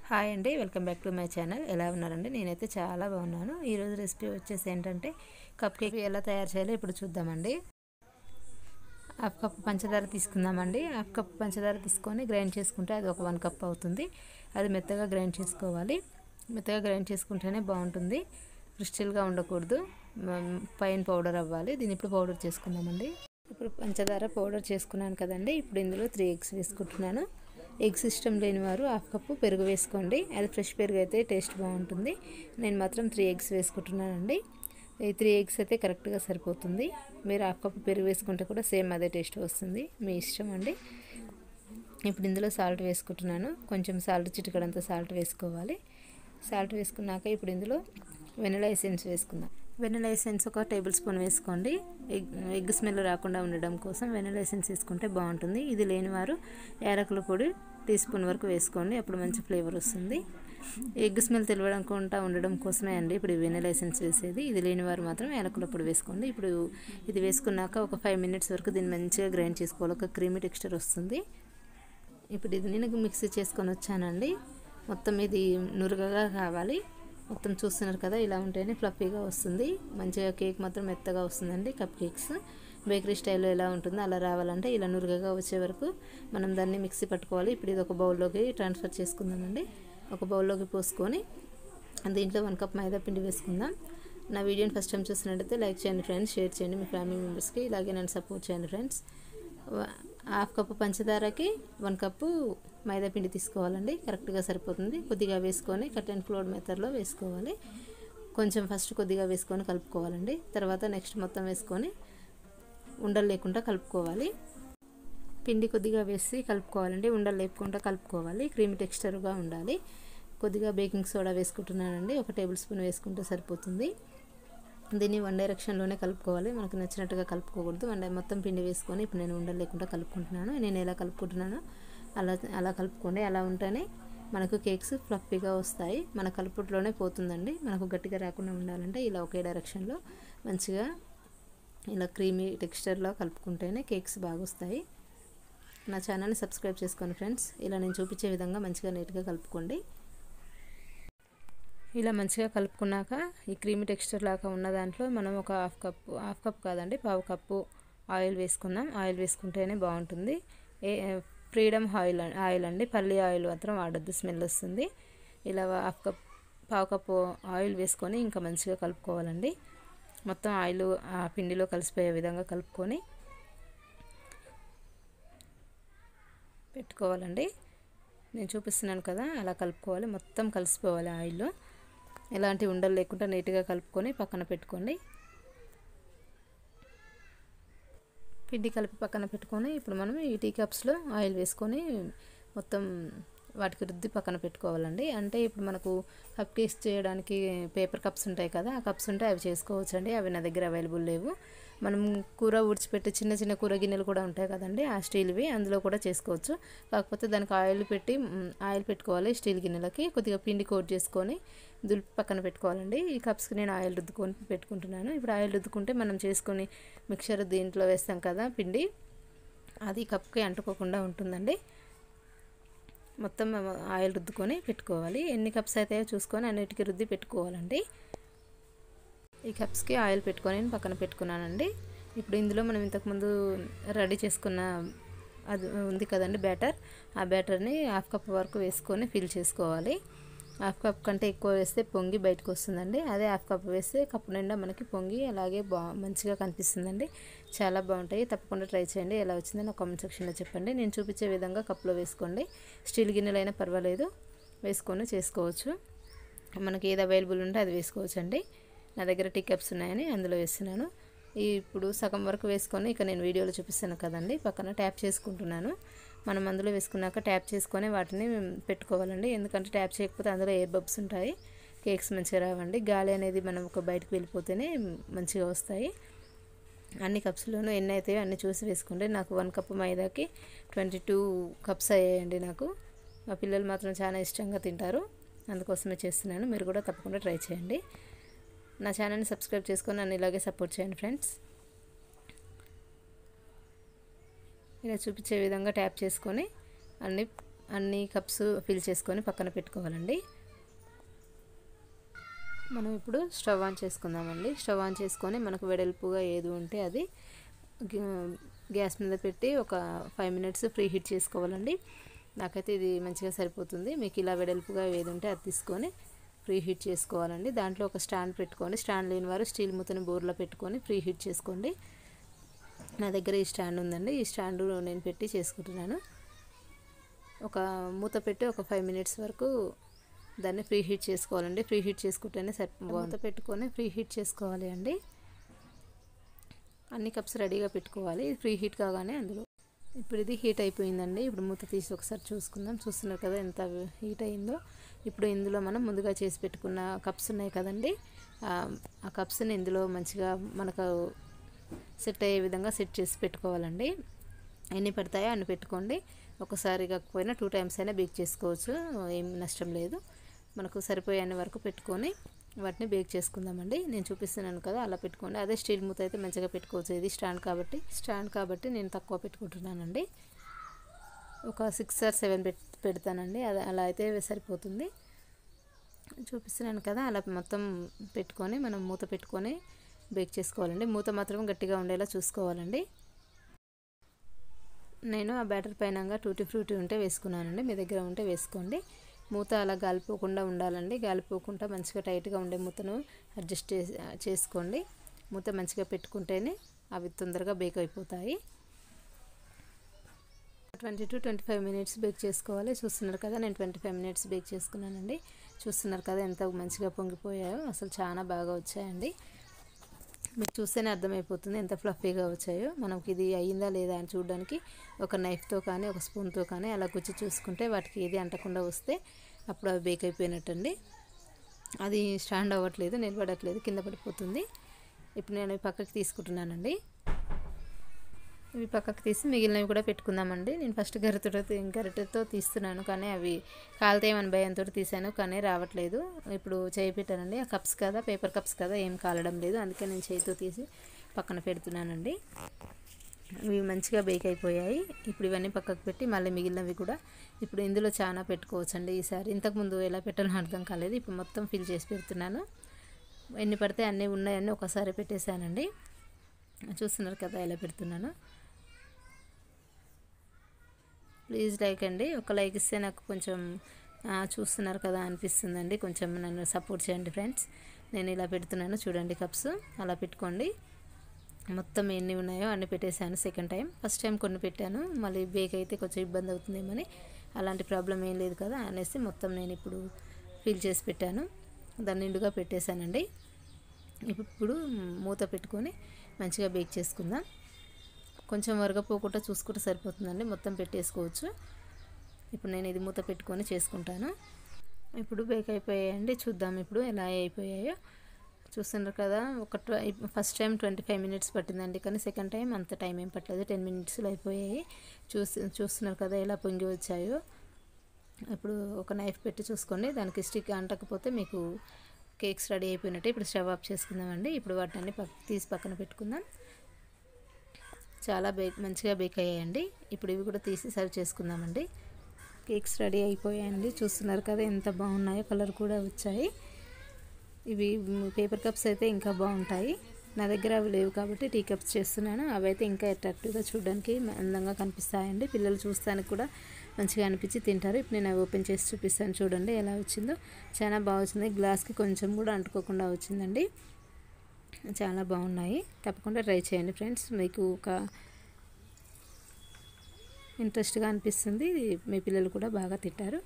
Hi అండి, welcome back to my channel. ఎలా ఉన్నారండి? నేనైతే చాలా బాగున్నాను. ఈరోజు రెసిపీ వచ్చేసి ఏంటంటే కప్ కేక్ ఎలా తయారు చేయాలో ఇప్పుడు చూద్దామండి. హాఫ్ కప్ పంచదార తీసుకుందామండి. హాఫ్ కప్ పంచదార తీసుకొని గ్రైండ్ చేసుకుంటే అది ఒక 1 కప్ అవుతుంది. అది మెత్తగా గ్రైండ్ చేసుకోవాలి. మెత్తగా గ్రైండ్ చేసుకుంటేనే బాగుంటుంది. క్రిస్టల్గా ఉండకూడదు, పైన పౌడర్ అవ్వాలి. దీన్ని ఇప్పుడు పౌడర్ చేసుకుందామండి. ఇప్పుడు పంచదార పౌడర్ చేసుకున్నాను కదండి. ఇప్పుడు ఇందులో 3 ఎగ్స్ వేసుకుంటున్నాను. ఎగ్స్ ఇష్టం లేని వారు హాఫ్ కప్పు పెరుగు వేసుకోండి. అది ఫ్రెష్ పెరుగు అయితే టేస్ట్ బాగుంటుంది. నేను మాత్రం 3 ఎగ్స్ వేసుకుంటున్నానండి. ఈ 3 ఎగ్స్ అయితే కరెక్ట్గా సరిపోతుంది. మీరు హాఫ్ కప్పు పెరుగు వేసుకుంటే కూడా సేమ్ అదే టేస్ట్ వస్తుంది, మీ ఇష్టం అండి. ఇప్పుడు ఇందులో సాల్ట్ వేసుకుంటున్నాను. కొంచెం సాల్ట్, చిటికడంతా సాల్ట్ వేసుకోవాలి. సాల్ట్ వేసుకున్నాక ఇప్పుడు ఇందులో వెనిలా ఎసెన్స్ వేసుకుందాం. వెనిలా ఎసెన్స్ ఒక టేబుల్ స్పూన్ వేసుకోండి. ఎగ్ స్మెల్ రాకుండా ఉండడం కోసం వెనిలా ఎసెన్స్ వేసుకుంటే బాగుంటుంది. ఇది లేనివారు యాలకుల పొడి టీ స్పూన్ వరకు వేసుకోండి, అప్పుడు మంచి ఫ్లేవర్ వస్తుంది. ఎగ్ స్మెల్ తెలియకుండా ఉండడం కోసమే అండి ఇప్పుడు వెనిలా ఎసెన్స్ వేసేది. ఇది లేనివారు మాత్రం యాలకుల పొడి వేసుకోండి. ఇప్పుడు ఇది వేసుకున్నాక ఒక 5 మినిట్స్ వరకు దీన్ని మంచిగా గ్రైండ్ చేసుకోవాలి. ఒక క్రీమీ టెక్స్చర్ వస్తుంది. ఇప్పుడు ఇది నేను మిక్సీ చేసుకొని వచ్చానండి. మొత్తం ఇది నురగగా కావాలి. మొత్తం చూస్తున్నారు కదా, ఇలా ఉంటేనే ఫ్లఫీగా వస్తుంది. మంచిగా కేక్ మాత్రం మెత్తగా వస్తుందండి. కప్ కేక్స్ బేకరీ స్టైల్లో ఎలా ఉంటుందో అలా రావాలంటే ఇలా నురగగా వచ్చే వరకు మనం దాన్ని మిక్సీ పట్టుకోవాలి. ఇప్పుడు ఇది ఒక బౌల్లోకి ట్రాన్స్ఫర్ చేసుకుందామండి. ఒక బౌల్లోకి పోసుకొని దీంట్లో 1 కప్ మైదా పిండి వేసుకుందాం. నా వీడియోని ఫస్ట్ టైం చూసినట్టయితే లైక్ చేయండి ఫ్రెండ్స్, షేర్ చేయండి మీ ఫ్యామిలీ మెంబర్స్కి. ఇలాగే నన్ను సపోర్ట్ చేయండి ఫ్రెండ్స్. హాఫ్ కప్పు పంచదారకి 1 కప్పు మైదా పిండి తీసుకోవాలండి. కరెక్ట్గా సరిపోతుంది. కొద్దిగా వేసుకొని కట్ అండ్ ఫ్లోర్ మెథడ్లో వేసుకోవాలి. కొంచెం ఫస్ట్ కొద్దిగా వేసుకొని కలుపుకోవాలండి. తర్వాత నెక్స్ట్ మొత్తం వేసుకొని ఉండలు లేకుండా కలుపుకోవాలి. పిండి కొద్దిగా వేసి కలుపుకోవాలండి. ఉండలు లేకుండా కలుపుకోవాలి. క్రీమీ టెక్స్చర్గా ఉండాలి. కొద్దిగా బేకింగ్ సోడా వేసుకుంటున్నానండి. ఒక టేబుల్ స్పూన్ వేసుకుంటే సరిపోతుంది. దీన్ని 1 డైరెక్షన్లోనే కలుపుకోవాలి. మనకు నచ్చినట్టుగా కలుపుకోకూడదు. మొత్తం పిండి వేసుకొని ఇప్పుడు నేను ఉండలు లేకుండా కలుపుకుంటున్నాను. నేను ఎలా కలుపుకుంటున్నానో అలా కలుపుకోండి. అలా ఉంటేనే మనకు కేక్స్ ఫ్లఫీగా వస్తాయి. మన కలుపుట్లోనే పోతుందండి. మనకు గట్టిగా రాకుండా ఉండాలంటే ఇలా ఒకే డైరెక్షన్లో మంచిగా ఇలా క్రీమీ టెక్స్చర్లో కలుపుకుంటేనే కేక్స్ బాగా వస్తాయి. నా ఛానల్ని సబ్స్క్రైబ్ చేసుకోండి ఫ్రెండ్స్. ఇలా నేను చూపించే విధంగా మంచిగా నీట్గా కలుపుకోండి. ఇలా మంచిగా కలుపుకున్నాక ఈ క్రీమీ టెక్స్చర్ లాగా ఉన్న దాంట్లో మనం ఒక హాఫ్ కప్ కాదండి, పావు కప్పు ఆయిల్ వేసుకుందాం. ఆయిల్ వేసుకుంటేనే బాగుంటుంది. ఫ్రీడమ్ ఆయిల్ అండి, పల్లి ఆయిల్ మాత్రం వాడొద్దు, స్మెల్ వస్తుంది. ఇలా పావు కప్పు ఆయిల్ వేసుకొని ఇంకా మంచిగా కలుపుకోవాలండి. మొత్తం ఆయిల్ ఆ పిండిలో కలిసిపోయే విధంగా కలుపుకొని పెట్టుకోవాలండి. నేను చూపిస్తున్నాను కదా, అలా కలుపుకోవాలి. మొత్తం కలిసిపోవాలి ఆయిల్లో. ఎలాంటి ఉండలు లేకుండా నీట్గా కలుపుకొని పక్కన పెట్టుకోండి. పిండి కలిపి పక్కన పెట్టుకొని ఇప్పుడు మనం ఈ టీ కప్స్లో ఆయిల్ వేసుకొని మొత్తం వాటికి రుద్ది పక్కన పెట్టుకోవాలండి. అంటే ఇప్పుడు మనకు కప్ కేక్స్ చేయడానికి పేపర్ కప్స్ ఉంటాయి కదా, ఆ కప్స్ ఉంటే అవి చేసుకోవచ్చు అండి. అవి నా దగ్గర అవైలబుల్ లేవు. మనం కూర ఊడ్చిపెట్టి చిన్న చిన్న కూర గిన్నెలు కూడా ఉంటాయి కదండి, ఆ స్టీల్వి, అందులో కూడా చేసుకోవచ్చు. కాకపోతే దానికి ఆయిల్ పెట్టుకోవాలి. స్టీల్ గిన్నెలకి కొద్దిగా పిండి కోట్ చేసుకొని దులిపి పక్కన పెట్టుకోవాలండి. ఈ కప్స్కి నేను ఆయిల్ రుద్దుకొని పెట్టుకుంటున్నాను. ఇప్పుడు ఆయిల్ రుద్దుకుంటే మనం చేసుకొని మిక్చర్ దీంట్లో వేస్తాం కదా పిండి, అది కప్కి అంటుకోకుండా ఉంటుందండి. మొత్తం ఆయిల్ రుద్దుకొని పెట్టుకోవాలి. ఎన్ని కప్స్ అయితే చూసుకొని అన్నిటికీ రుద్ది పెట్టుకోవాలండి. ఈ కప్స్కి ఆయిల్ పెట్టుకొని పక్కన పెట్టుకున్నానండి. ఇప్పుడు ఇందులో మనం ఇంతకుముందు రెడీ చేసుకున్న అది ఉంది కదండి బ్యాటర్, ఆ బ్యాటర్ని హాఫ్ కప్ వరకు వేసుకొని ఫిల్ చేసుకోవాలి. హాఫ్ కప్ కంటే ఎక్కువ వేస్తే పొంగి బయటకు వస్తుందండి. అదే హాఫ్ కప్ వేస్తే కప్పు నిండా మనకి పొంగి అలాగే మంచిగా కనిపిస్తుందండి. చాలా బాగుంటాయి. తప్పకుండా ట్రై చేయండి. ఎలా వచ్చిందో నా కామెంట్ సెక్షన్లో చెప్పండి. నేను చూపించే విధంగా కప్లో వేసుకోండి. స్టీల్ గిన్నెలైనా పర్వాలేదు, వేసుకొని చేసుకోవచ్చు. మనకి ఏది అవైలబుల్ ఉంటే అది వేసుకోవచ్చు అండి. నా దగ్గర టీ కప్స్ ఉన్నాయని అందులో వేస్తున్నాను. ఇప్పుడు సగం వరకు వేసుకొని ఇక నేను వీడియోలో చూపిస్తాను కదండి, పక్కన ట్యాప్ చేసుకుంటున్నాను. మనం అందులో వేసుకున్నాక ట్యాప్ చేసుకొని వాటిని పెట్టుకోవాలండి. ఎందుకంటే ట్యాప్ చేయకపోతే అందులో ఎయిర్ బబ్స్ ఉంటాయి, కేక్స్ మంచిగా రావండి. గాలి అనేది మనం ఒక బయటకు వెళ్ళిపోతేనే మంచిగా వస్తాయి. అన్ని కప్స్లోనూ ఎన్ని అవుతాయో అన్ని చూసి వేసుకోండి. నాకు 1 కప్పు మైదాకి 22 కప్స్ అయ్యాయండి నాకు. మా పిల్లలు మాత్రం చాలా ఇష్టంగా తింటారు, అందుకోసమే చేస్తున్నాను. మీరు కూడా తప్పకుండా ట్రై చేయండి. నా ఛానల్ని సబ్స్క్రైబ్ చేసుకొని నన్ను ఇలాగే సపోర్ట్ చేయండి ఫ్రెండ్స్. ఇలా చూపించే విధంగా ట్యాప్ చేసుకొని అన్నీ అన్ని కప్స్ ఫిల్ చేసుకొని పక్కన పెట్టుకోవాలండి. మనం ఇప్పుడు స్టవ్ ఆన్ చేసుకుందామండి. స్టవ్ ఆన్ చేసుకొని మనకు వెడల్పుగా ఏది ఉంటే అది గ్యాస్ మీద పెట్టి ఒక 5 మినిట్స్ ప్రీ హీట్ చేసుకోవాలండి. నాకైతే ఇది మంచిగా సరిపోతుంది. మీకు ఇలా వెడల్పుగా ఏది ఉంటే అది తీసుకొని ప్రీ హీట్ చేసుకోవాలండి. దాంట్లో ఒక స్టాండ్ పెట్టుకొని, స్టాండ్ లేని వారు స్టీల్ మూతని బోర్లో పెట్టుకొని ప్రీ హీట్ చేసుకోండి. నా దగ్గర ఈ స్టాండ్ ఉందండి. ఈ స్టాండ్ నేను పెట్టి చేసుకుంటున్నాను. ఒక మూత పెట్టి ఒక 5 మినిట్స్ వరకు దాన్ని ప్రీ హీట్ చేసుకోవాలండి. ప్రీ హీట్ చేసుకుంటేనే మూత పెట్టుకొని ప్రీ హీట్ చేసుకోవాలి అండి. అన్ని కప్స్ రెడీగా పెట్టుకోవాలి. ప్రీ హీట్ కాగానే అందులో ఇప్పుడు ఇది హీట్ అయిపోయిందండి. ఇప్పుడు మూత తీసి ఒకసారి చూసుకుందాం. చూస్తున్నారు కదా ఎంత హీట్ అయిందో. ఇప్పుడు ఇందులో మనం ముందుగా చేసి పెట్టుకున్న కప్స్ ఉన్నాయి కదండి, ఆ కప్స్ని ఇందులో మంచిగా మనకు సెట్ అయ్యే విధంగా సెట్ చేసి పెట్టుకోవాలండి. ఎన్ని పడతాయో అన్ని పెట్టుకోండి. ఒకసారి కాకపోయినా 2 టైమ్స్ అయినా బేక్ చేసుకోవచ్చు, ఏం నష్టం లేదు. మనకు సరిపోయే అన్ని వరకు పెట్టుకొని వాటిని బేక్ చేసుకుందామండి. నేను చూపిస్తున్నాను కదా, అలా పెట్టుకోండి. అదే స్టీల్ మూత అయితే మంచిగా పెట్టుకోవచ్చు. ఇది స్టాండ్ కాబట్టి నేను తక్కువ పెట్టుకుంటున్నానండి. ఒక 6 or 7 పెడతానండి. అది అలా అయితే సరిపోతుంది. చూపిస్తున్నాను కదా, అలా మొత్తం పెట్టుకొని మనం మూత పెట్టుకొని బేక్ చేసుకోవాలండి. మూత మాత్రం గట్టిగా ఉండేలా చూసుకోవాలండి. నేను ఆ బ్యాటర్ పైనంగా టూటీ ఫ్రూటీ ఉంటే వేసుకున్నానండి. మీ దగ్గర ఉంటే వేసుకోండి. మూత అలా గాలిపోకుండా ఉండాలండి. గాలిపోకుండా మంచిగా టైట్గా ఉండే మూతను అడ్జస్ట్ చేసుకోండి. మూత మంచిగా పెట్టుకుంటేనే అవి తొందరగా బేక్ అయిపోతాయి. 20 to 25 మినిట్స్ బేక్ చేసుకోవాలి. చూస్తున్నారు కదా, నేను 25 మినిట్స్ బేక్ చేసుకున్నానండి. చూస్తున్నారు కదా ఎంత మంచిగా పొంగిపోయాయో. అసలు చాలా బాగా వచ్చాయండి. మీకు చూస్తేనే అర్థమైపోతుంది ఎంత ఫ్లఫీగా వచ్చాయో. మనకి ఇది అయ్యిందా లేదా అని చూడడానికి ఒక నైఫ్తో కానీ ఒక స్పూన్తో కానీ అలా గుచ్చి చూసుకుంటే వాటికి ఏది అంటకుండా వస్తే అప్పుడు అవి బేక్ అయిపోయినట్టండి. అది స్టాండ్ అవ్వట్లేదు, నిలబడట్లేదు, కింద పడిపోతుంది. ఇప్పుడు నేను పక్కకి తీసుకుంటున్నానండి. ఇవి పక్కకు తీసి మిగిలినవి కూడా పెట్టుకుందామండి. నేను ఫస్ట్ గరిటెతో తీస్తున్నాను, కానీ అవి కాలుతాయేమని భయంతో తీసాను, కానీ రావట్లేదు. ఇప్పుడు చేయి పెట్టానండి. ఆ కప్స్ కదా, పేపర్ కప్స్ కదా, ఏం కాలడం లేదు. అందుకే నేను చేయితో తీసి పక్కన పెడుతున్నానండి. ఇవి మంచిగా బేక్ అయిపోయాయి. ఇప్పుడు ఇవన్నీ పక్కకు పెట్టి మళ్ళీ మిగిలినవి కూడా ఇప్పుడు ఇందులో చాలా పెట్టుకోవచ్చండి. ఈసారి ఇంతకుముందు ఎలా పెట్టాలో అర్థం కాలేదు. ఇప్పుడు మొత్తం ఫిల్ చేసి పెడుతున్నాను. ఎన్ని పడితే అన్నీ ఉన్నాయన్నీ ఒకసారి పెట్టేశానండి. చూస్తున్నారు కదా ఎలా పెడుతున్నాను. ప్లీజ్ లైక్ అండి. ఒక లైక్ ఇస్తే నాకు కొంచెం చూస్తున్నారు కదా అనిపిస్తుందండి. కొంచెం నన్ను సపోర్ట్ చేయండి ఫ్రెండ్స్. నేను ఇలా పెడుతున్నాను చూడండి. కప్స్ అలా పెట్టుకోండి. మొత్తం ఎన్ని ఉన్నాయో అన్ని పెట్టేశాను. సెకండ్ టైం, ఫస్ట్ టైం కొన్ని పెట్టాను, మళ్ళీ బేక్ అయితే కొంచెం ఇబ్బంది అవుతుందేమని. అలాంటి ప్రాబ్లం ఏం లేదు కదా అనేసి మొత్తం నేను ఇప్పుడు ఫిల్ చేసి పెట్టాను. దాన్ని నిండుగా పెట్టేశానండి. ఇప్పుడు మూత పెట్టుకొని మంచిగా బేక్ చేసుకుందాం. కొంచెం వరగపోకుండా చూసుకుంటే సరిపోతుందండి. మొత్తం పెట్టేసుకోవచ్చు. ఇప్పుడు నేను ఇది మూత పెట్టుకొని చేసుకుంటాను. ఇప్పుడు బేక్ అయిపోయాయండి. చూద్దాం ఇప్పుడు ఎలా అయిపోయాయో. చూస్తున్నారు కదా, ఫస్ట్ టైం 25 మినిట్స్ పట్టిందండి, కానీ సెకండ్ టైం అంత టైం ఏం పట్టలేదు, 10 మినిట్స్లో అయిపోయాయి. చూస్తున్నారు కదా ఎలా పొంగి వచ్చాయో. ఇప్పుడు ఒక నైఫ్ పెట్టి చూసుకోండి, దానికి స్టిక్ అంటకపోతే మీకు కేక్స్ రెడీ అయిపోయినట్టే. ఇప్పుడు స్టవ్ ఆఫ్ చేసుకుందామండి. ఇప్పుడు వాటిని తీసి పక్కన పెట్టుకుందాం. చాలా మంచిగా బేక్ అయ్యాయండి. ఇప్పుడు ఇవి కూడా తీసి సర్వ్ చేసుకుందామండి. కేక్స్ రెడీ అయిపోయాయండి. చూస్తున్నారు కదా ఎంత బాగున్నాయో, కలర్ కూడా వచ్చాయి. ఇవి పేపర్ కప్స్ అయితే ఇంకా బాగుంటాయి. నా దగ్గర అవి లేవు కాబట్టి టీ కప్స్ చేస్తున్నాను. అవి అయితే ఇంకా అట్రాక్టివ్గా చూడడానికి అందంగా కనిపిస్తాయండి. పిల్లలు చూస్తానికి కూడా మంచిగా అనిపించి తింటారు. ఇప్పుడు నేను అవి ఓపెన్ చేసి చూపిస్తాను చూడండి ఎలా వచ్చిందో. చాలా బాగా వచ్చింది. గ్లాస్కి కొంచెం కూడా అంటుకోకుండా వచ్చిందండి. చాలా బాగున్నాయి. తప్పకుండా ట్రై చేయండి ఫ్రెండ్స్. మీకు ఒక ఇంట్రెస్ట్గా అనిపిస్తుంది. మీ పిల్లలు కూడా బాగా తింటారు.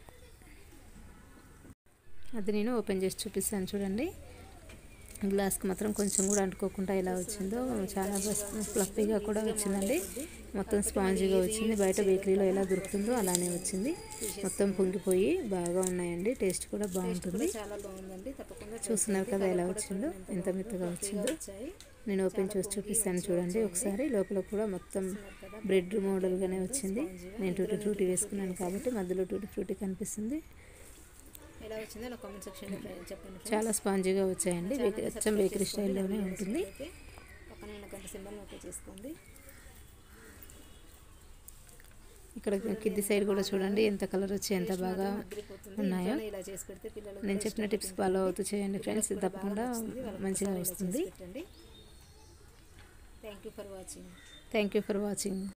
అది నేను ఓపెన్ చేసి చూపిస్తాను చూడండి. గ్లాస్కి మాత్రం కొంచెం కూడా అంటుకోకుండా ఎలా వచ్చిందో. చాలా ఫ్లఫీగా కూడా వచ్చిందండి. మొత్తం స్పాంజీగా వచ్చింది. బయట బేకరీలో ఎలా దొరుకుతుందో అలానే వచ్చింది. మొత్తం పొంగిపోయి బాగా ఉన్నాయండి. టేస్ట్ కూడా బాగుంటుంది. చూస్తున్నారు కదా ఎలా వచ్చిందో, ఎంత మెత్తగా వచ్చిందో. నేను ఓపెన్ చేసి చూపిస్తాను చూడండి ఒకసారి. లోపల కూడా మొత్తం బ్రెడ్ మోడల్గానే వచ్చింది. నేను టూటీ ఫ్రూటీ వేసుకున్నాను కాబట్టి మధ్యలో టూటీ ఫ్రూటీ కనిపిస్తుంది. ఎలా వచ్చిందో నా కామెంట్ సెక్షన్లో చెప్పండి. చాలా స్పాంజీగా వచ్చాయండి. అచ్చం బేకరీ స్టైల్లోనే ఉంటుంది. పక్కన ఉన్న గంట సింబల్ ఓకే చేసుకోండి. ఇక్కడ కింది సైడ్ కూడా చూడండి ఎంత కలర్ వచ్చి ఎంత బాగా ఉన్నాయో. నేను చెప్పిన టిప్స్ ఫాలో అవుతూ చేయండి ఫ్రెండ్స్, తప్పకుండా మంచిగా వస్తుంది. Thank you for watching.